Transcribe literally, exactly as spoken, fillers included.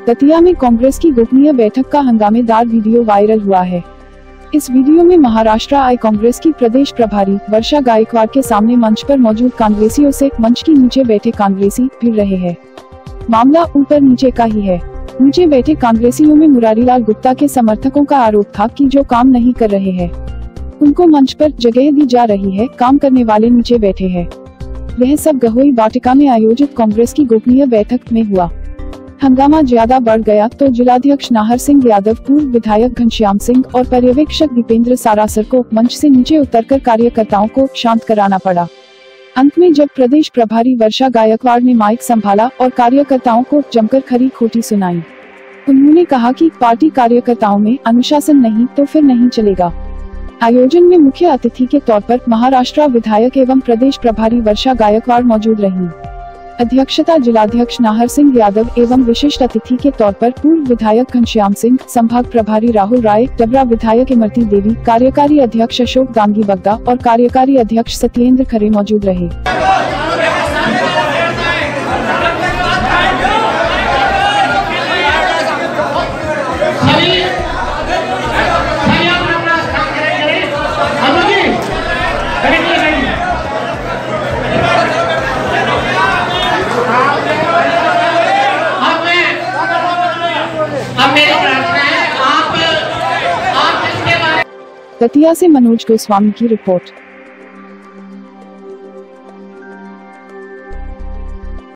दतिया में कांग्रेस की गोपनीय बैठक का हंगामेदार वीडियो वायरल हुआ है। इस वीडियो में महाराष्ट्र आई कांग्रेस की प्रदेश प्रभारी वर्षा गायकवाड़ के सामने मंच पर मौजूद कांग्रेसियों से मंच के नीचे बैठे कांग्रेसी भिड़ रहे हैं। मामला ऊपर नीचे का ही है। नीचे बैठे कांग्रेसियों में मुरारीलाल गुप्ता के समर्थकों का आरोप था कि जो काम नहीं कर रहे हैं उनको मंच पर जगह दी जा रही है, काम करने वाले नीचे बैठे हैं। वह सब गहोई वाटिका में आयोजित कांग्रेस की गोपनीय बैठक में हुआ। हंगामा ज्यादा बढ़ गया तो जिलाध्यक्ष नाहर सिंह यादव, पूर्व विधायक घनश्याम सिंह और पर्यवेक्षक दीपेंद्र सारासर को मंच से नीचे उतरकर कार्यकर्ताओं को शांत कराना पड़ा। अंत में जब प्रदेश प्रभारी वर्षा गायकवाड़ ने माइक संभाला और कार्यकर्ताओं को जमकर खरी खोटी सुनाई। उन्होंने कहा कि पार्टी कार्यकर्ताओं में अनुशासन नहीं तो फिर नहीं चलेगा। आयोजन में मुख्य अतिथि के तौर पर महाराष्ट्र विधायक एवं प्रदेश प्रभारी वर्षा गायकवाड़ मौजूद रहीं। अध्यक्षता जिलाध्यक्ष नाहर सिंह यादव एवं विशिष्ट अतिथि के तौर पर पूर्व विधायक घनश्याम सिंह, संभाग प्रभारी राहुल राय, डबरा विधायक इमरती देवी, कार्यकारी अध्यक्ष अशोक दांगी बग्गा और कार्यकारी अध्यक्ष सत्येंद्र खरे मौजूद रहे। दतिया से मनोज गोस्वामी की रिपोर्ट।